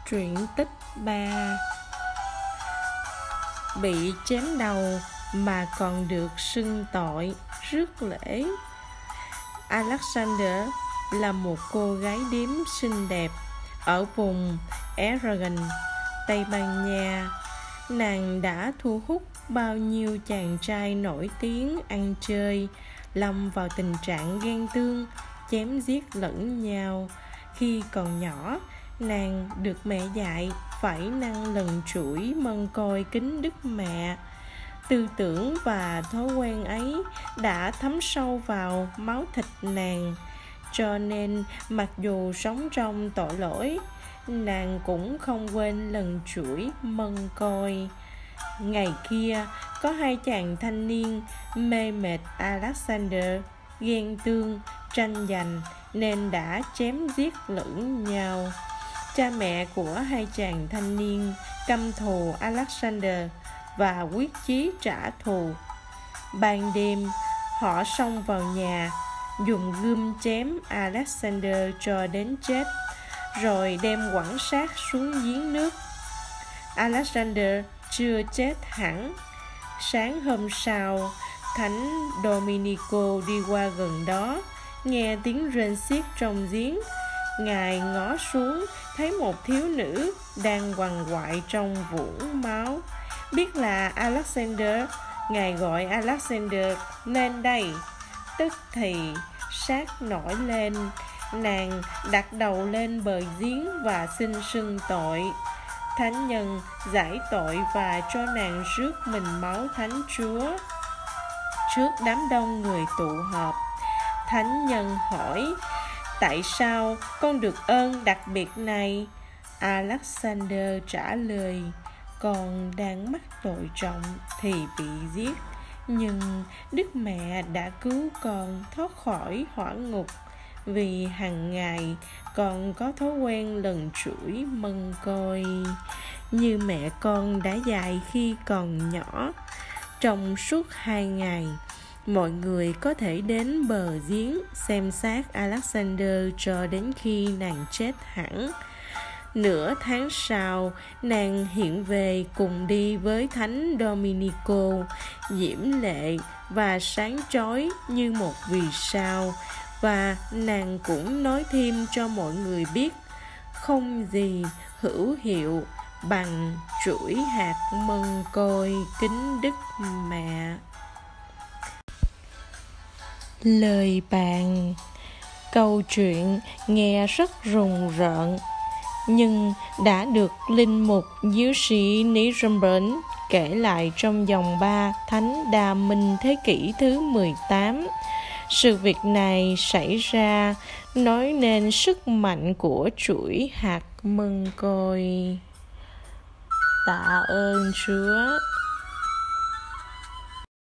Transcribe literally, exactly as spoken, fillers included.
Truyện tích ba. Bị chém đầu mà còn được xưng tội rước lễ. Alexander là một cô gái điếm xinh đẹp ở vùng Aragon, Tây Ban Nha. Nàng đã thu hút bao nhiêu chàng trai nổi tiếng ăn chơi, lâm vào tình trạng ghen tương, chém giết lẫn nhau. Khi còn nhỏ, nàng được mẹ dạy phải năn lần chuỗi mân côi kính đức mẹ. Tư tưởng và thói quen ấy đã thấm sâu vào máu thịt nàng, cho nên mặc dù sống trong tội lỗi, nàng cũng không quên lần chuỗi mân côi. Ngày kia, có hai chàng thanh niên mê mệt Alexander, ghen tương, tranh giành nên đã chém giết lẫn nhau. Cha mẹ của hai chàng thanh niên căm thù Alexander và quyết chí trả thù. Ban đêm, họ xông vào nhà, dùng gươm chém Alexander cho đến chết, rồi đem quẳng xác xuống giếng nước. Alexander chưa chết hẳn. Sáng hôm sau, Thánh Domenico đi qua gần đó, nghe tiếng rên xiết trong giếng. Ngài ngó xuống, thấy một thiếu nữ đang quằn quại trong vũng máu. Biết là Alexander, Ngài gọi Alexander lên đây. Tức thì xác nổi lên, nàng đặt đầu lên bờ giếng và xin xưng tội. Thánh nhân giải tội và cho nàng rước mình máu Thánh Chúa. Trước đám đông người tụ họp, Thánh nhân hỏi: tại sao con được ơn đặc biệt này? Alexander trả lời: con đang mắc tội trọng thì bị giết, nhưng Đức Mẹ đã cứu con thoát khỏi hỏa ngục. Vì hàng ngày con có thói quen lần chuỗi mân côi, như mẹ con đã dạy khi còn nhỏ. Trong suốt hai ngày, mọi người có thể đến bờ giếng xem xác Alexander cho đến khi nàng chết hẳn. Nửa tháng sau, nàng hiện về cùng đi với Thánh Domenico, diễm lệ và sáng chói như một vì sao. Và nàng cũng nói thêm cho mọi người biết, không gì hữu hiệu bằng chuỗi hạt mân côi kính Đức Mẹ. Lời bàn. Câu chuyện nghe rất rùng rợn, nhưng đã được linh mục giáo sĩ Nirenberg kể lại trong dòng ba Thánh Đa Minh thế kỷ thứ mười tám. Sự việc này xảy ra nói nên sức mạnh của chuỗi hạt mân côi. Tạ ơn Chúa.